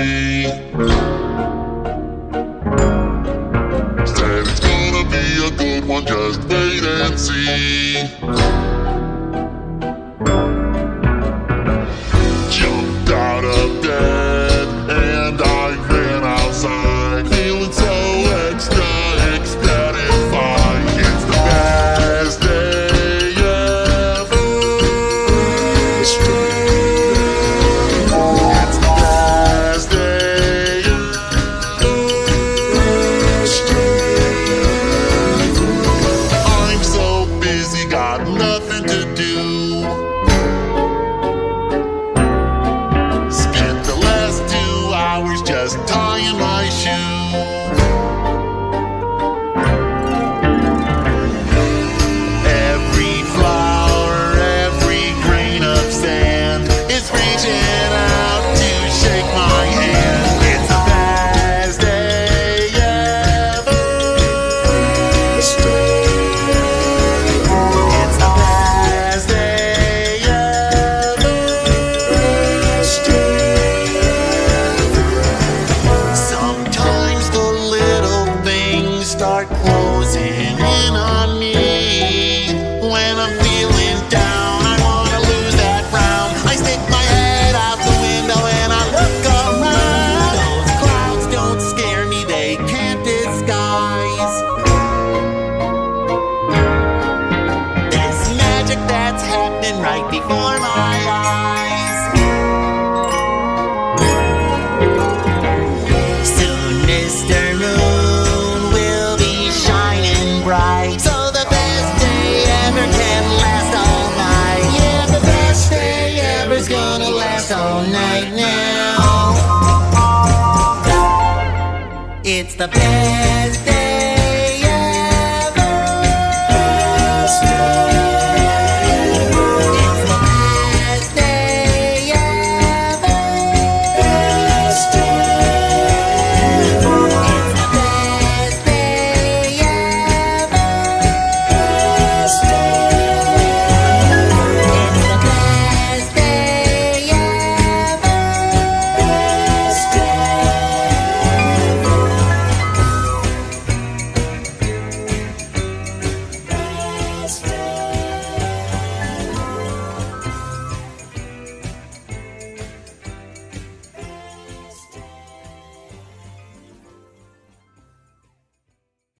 Said it's gonna be a good one, just wait and see. Jumped out of bed and I ran outside, feeling so extra ecstatified. It's the best day ever. It's the best day ever. I'm so busy, got nothing to do. Just tying my shoes. Every flower, every grain of sand is reaching out to shake my hand. It's the best day ever. It's the best day ever. Sometimes the little things start closing in on me. When I'm feeling down, I wanna lose that frown. I stick my head out the window and I look around. Those clouds don't scare me, they can't disguise this magic that's happening right before my eyes. Mr. Moon will be shining bright, so the best day ever can last all night. Yeah, the best day ever's gonna last all night now. It's the best day